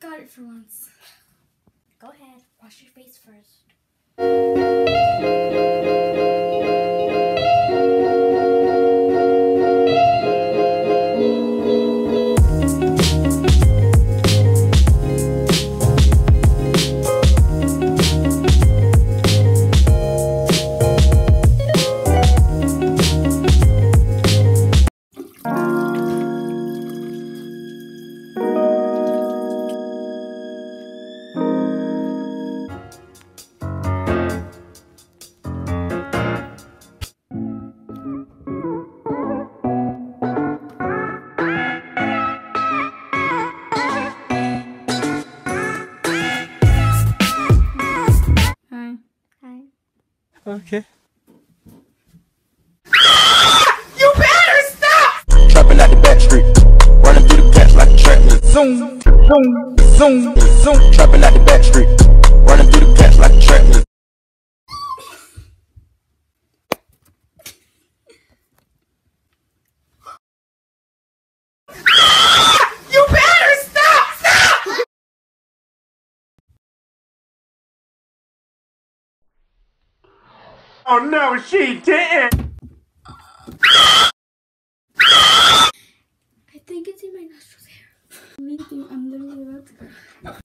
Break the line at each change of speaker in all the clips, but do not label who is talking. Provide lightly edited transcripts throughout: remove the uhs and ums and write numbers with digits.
got it for once. Go ahead, wash your face first.
Okay.
You better stop! Trapping out the back street, running through the patch like a trap. Zoom, zoom, zoom, zoom. Trapping out the back street, running through the patch like a trap. You better stop! Stop! Oh no, she didn't!
I think it's in my nostrils hair. I'm literally about to.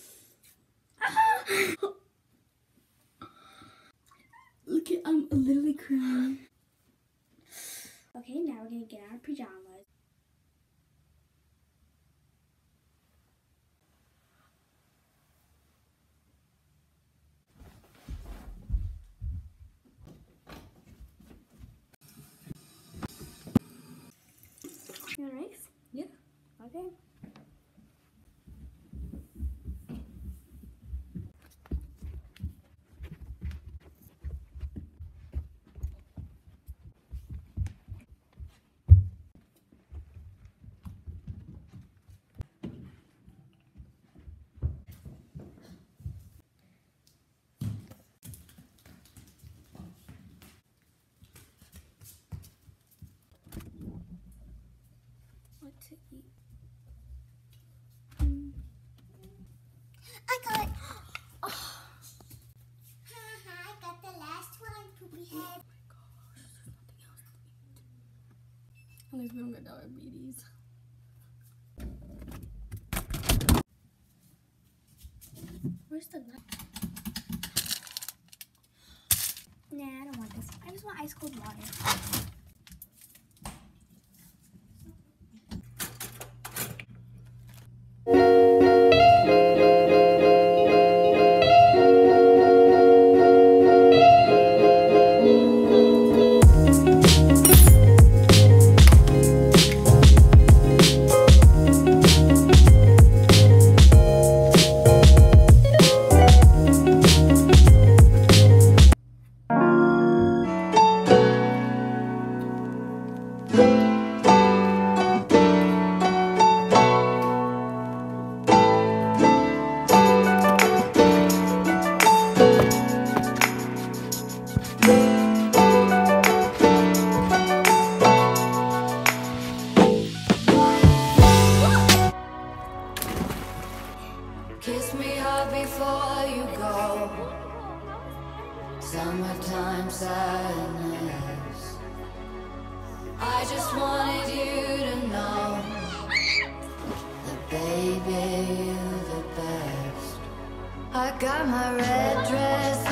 Look at, I'm literally crying. Okay, now we're gonna get our pajamas. You want rice? Yeah. Okay. What to eat? I got it. Oh. I got the last one, poopy head. Oh my gosh, there's nothing else to eat. At least we don't get diabetes. Where's the nut? Nah, I don't want this. I just want ice cold water.
Kiss me hard before you go. Summertime sadness. I just wanted you to know that baby, you're the best. I got my red dress